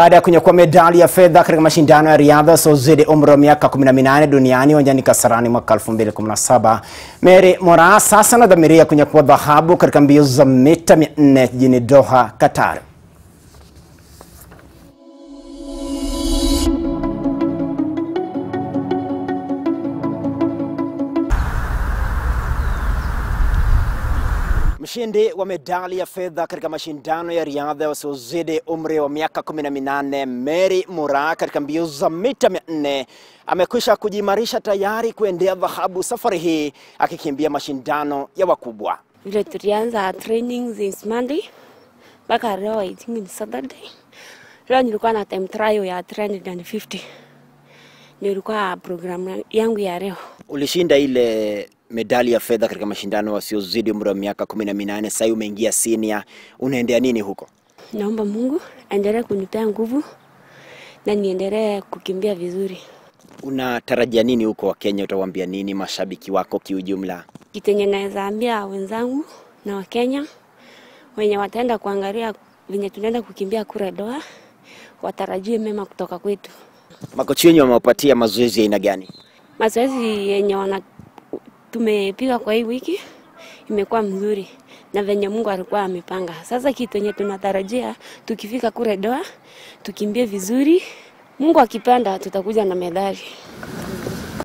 Baada ya kunyakua medali ya fedha katika mashindano ya riadha wasiozidi umri wa miaka 18 duniani uwanjani Kasarani mwaka 2017, Mary Moraa sasa anadhamiria kunyakua dhahabu katika mbio za mita 400 jijini Doha, Qatar. Mshindi wa medali ya fedha katika mashindano ya riadha wasiozidi umri wa miaka 18, Mary Moraa katika mbio za mita 400 amekwisha kujimarisha tayari kuendea dhahabu safari hii akikimbia mashindano ya wakubwa. Vile tulianza training since Monday mpaka leo I think ni Saturday. Leo nilikuwa na time trial ya 350. Nilikuwa program yangu ya leo. Ulishinda ile medali ya fedha katika mashindano wasiozidi umri wa miaka 18, sasa umeingia senior. Unaendea nini huko? Naomba Mungu aendelee kunipea nguvu na niendelee kukimbia vizuri. Unatarajia nini huko wa Kenya? Utawaambia nini mashabiki wako kiujumla? Kitenye naweza ambia wenzangu na wa Kenya wenye wataenda kuangalia venye tunaenda kukimbia kule Doha, watarajie mema kutoka kwetu. Makocha wenyewe wamewapatia mazoezi ya aina gani? Mazoezi yenye tumepiga kwa hii wiki imekuwa mzuri na venye Mungu alikuwa amepanga. Sasa kitu yenye tunatarajia tukifika kule Doha tukimbie vizuri. Mungu akipenda tutakuja na medali.